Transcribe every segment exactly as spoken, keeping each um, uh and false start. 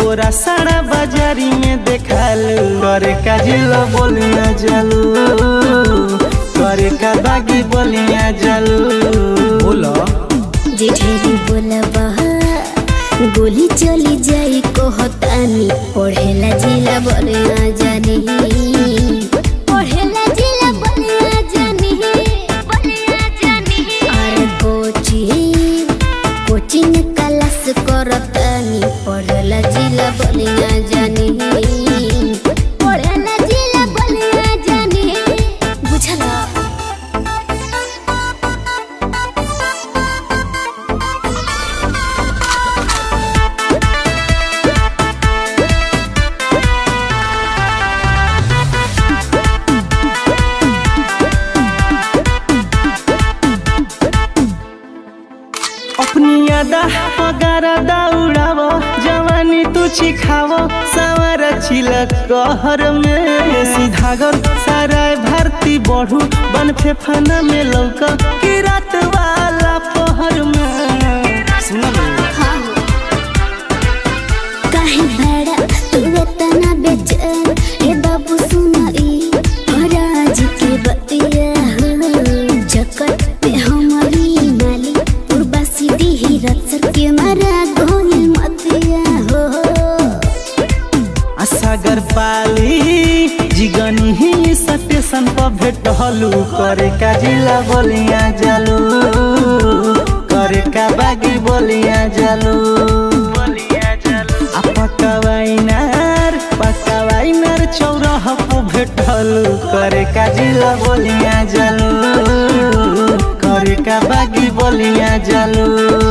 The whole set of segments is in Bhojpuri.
तोरा सारा बाजारी में देखालू करे का जिला बोलिया जालू करे का बागी बोलिया जालू बोला जे ढेरी बोलबा गोली चली जाई कहतानी पढ़ेला जिला बोलिया जानी पढ़ेला जिला बोलिया जानी बोलिया जानी अरे कोचिंग कोचिंग क्लास करतानी पढ़ेला जिला बोलिया जानी पढ़ेला जिला बोलिया जानी बुझला अपनी यादा पगारा दौड़ावो जवानी तू चिखावो सवार छिलक कहर में सीधागर सारा भारती बढ़ू बन फेफाना में लौका की रात वाला पहर में काहे बड़ा तू इतना बेचैन हे बाबू सुनाई महाराज के बतिया जकत पे हमारी माली उर्वासी दी रत्सर के मारा गोल मतिया हो सागर पाली जिगनी ही स्टेशन पर भेटलू करे का जिला बोलिया जालू करे का बागी बोलिया जालू बोलिया जालू आ पकावाइनार पकावाइनार चौराहा पर भेटलू करे का जिला बोलिया जालू करे का बागी बोलिया जालू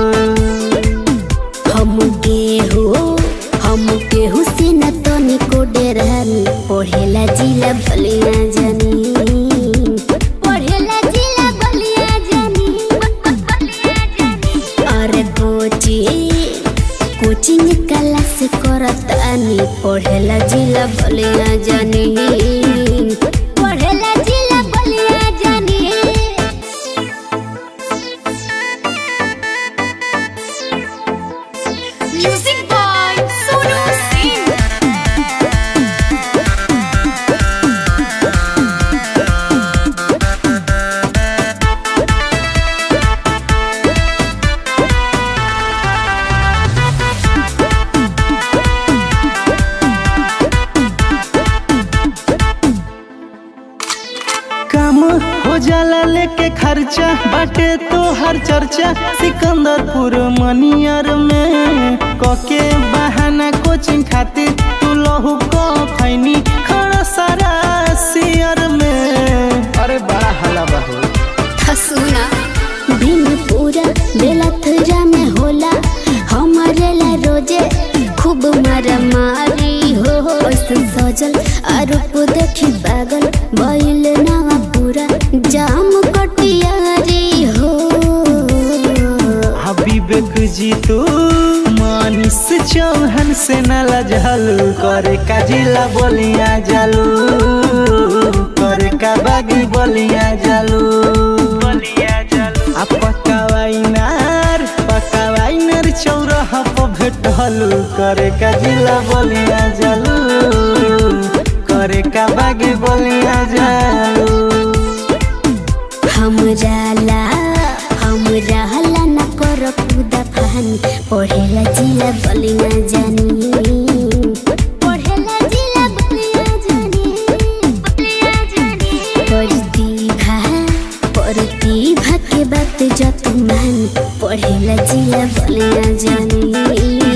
हम गेहू हम गेहू से न तनी को डेरानी पढ़ेला जिला बोलिया जानी पढ़ेला जिला बोलिया जानी बोलिया जानी अरे कोचिंग कोचिंग क्लास करतानी पढ़ेला जिला बोलिया जानी पढ़ेला जिला बोलिया जानी म्यूजिक बाय सोनू सिंह काम हो जाला लेके खर्चा बाटे तो हर चर्चा सिकंदरपुर मनियर में कके बहाना कोचिंग खातिर तू लहू को खैनी खड़ा सारा सियर में अरे बड़ा हला बहू सुना दिन पूरा बेला थरा में होला हमारे ला रोजे खूब मारा मारी हो सजल आरोप देखी पागल बैल ना पूरा जाम कटियारी हो हबीबक जी तू मानिस चौहान से न लजलू करे का जिला बोलिया जालू करे का बागी बोलिया जालू बोलिया जालू आ पकावाइनार पकावाइनार चौराहा पर भेटलू करे का जिला बोलिया जालू करे का बागी बोलिया जालू हमरा ला हमरा ला न कर खुदा फानी पढ़ेला जिला बोलिया जानी पढ़ेला जिला बोलिया जानी बोलिया जानी प्रतिभा प्रतिभा के बात जत मान पढ़ेला जिला बोलिया जानी।